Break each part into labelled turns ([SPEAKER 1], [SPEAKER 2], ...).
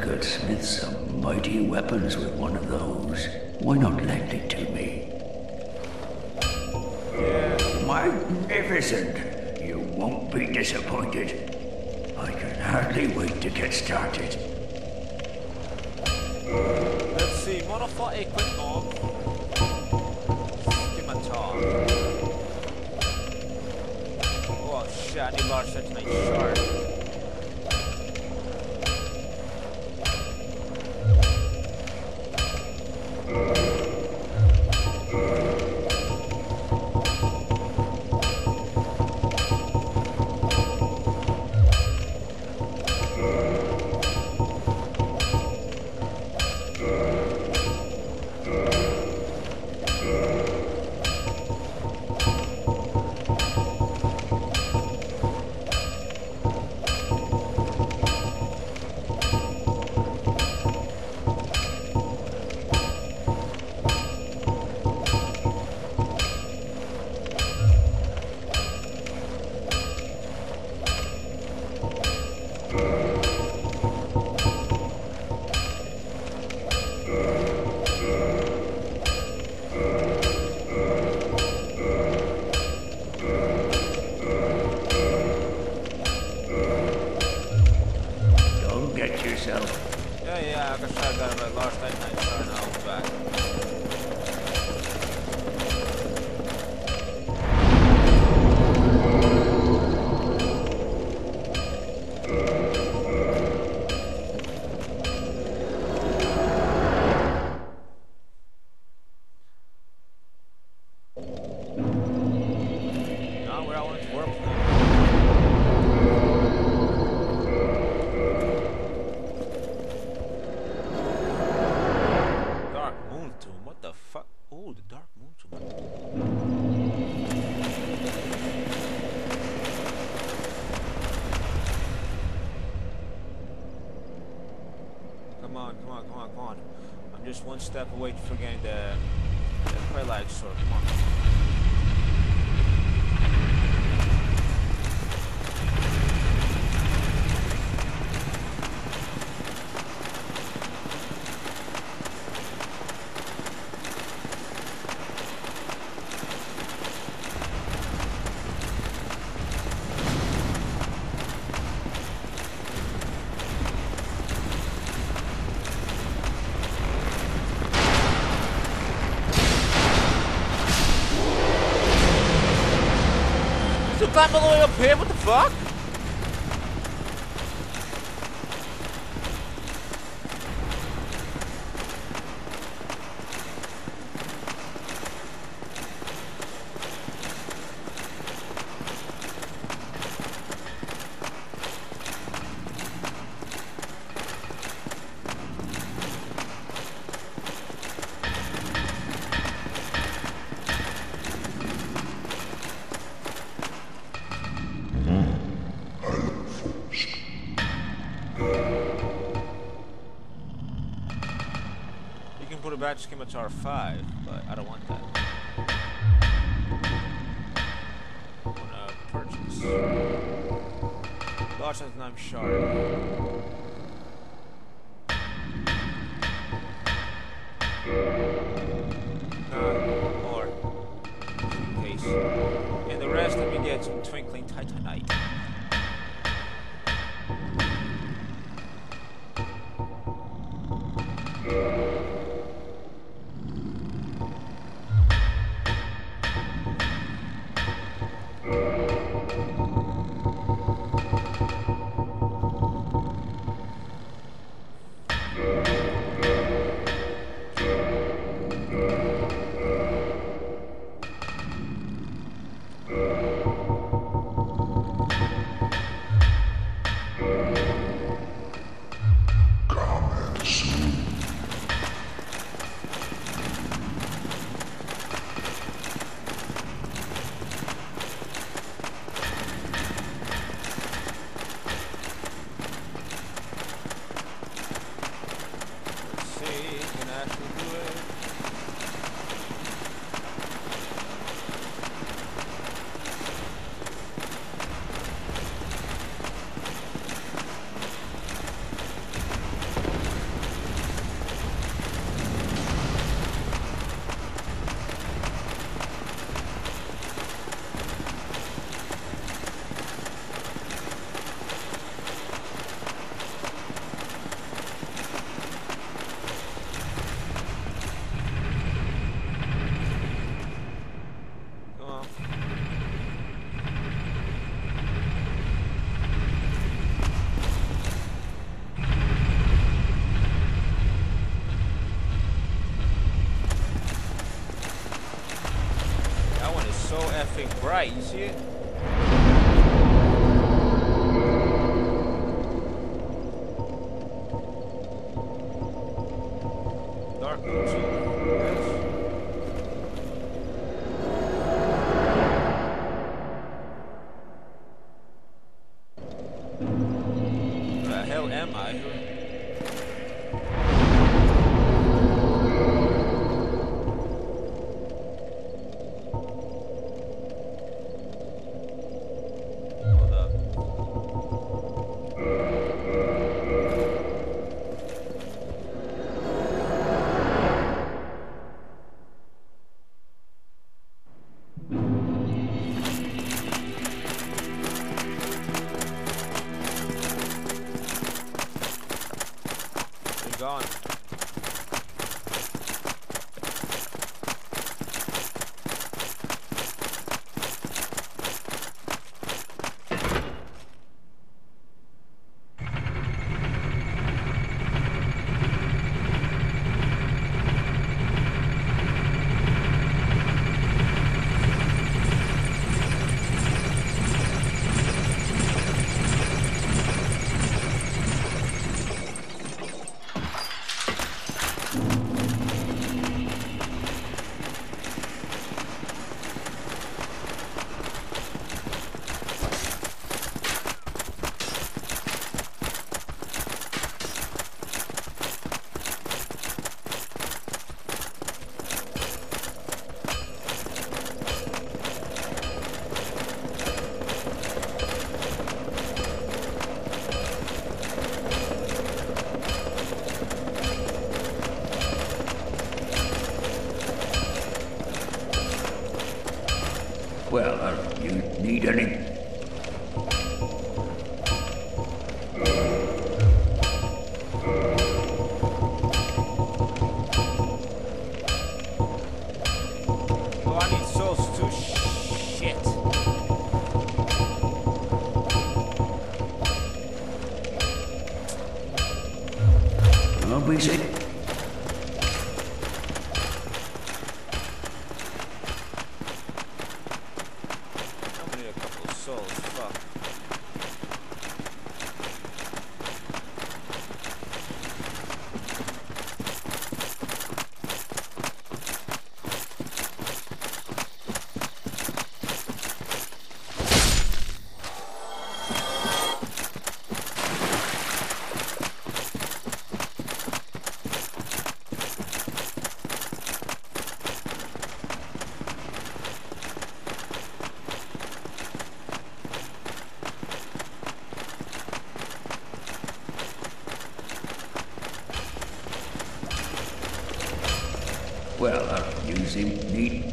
[SPEAKER 1] could smith some mighty weapons with one of those. Why not lend it to me? Magnificent! You won't be disappointed. I can hardly wait to get started.
[SPEAKER 2] Let's see, modify equipment. Scimitar. Oh shit, I need large such nice sharp. Yeah, I got shot down by last night and I started now back. Come on. I'm just one step away from getting the Quelaag sword. Come on. Climb all the way up here? What the fuck? Put a batch Scimitar 5, but I don't want that. I wanna purchase. Large knife shard. More. In case. And the rest, let me get some twinkling titanite. bright. You see it? Dark blue too. Yes. Where the hell am I? Gone.
[SPEAKER 1] Well, you need any...
[SPEAKER 2] Oh, I need souls too. Shit.
[SPEAKER 1] I'll be sick. Well, you seem neat.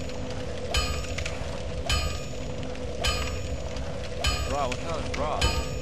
[SPEAKER 2] Raw, what the hell is raw?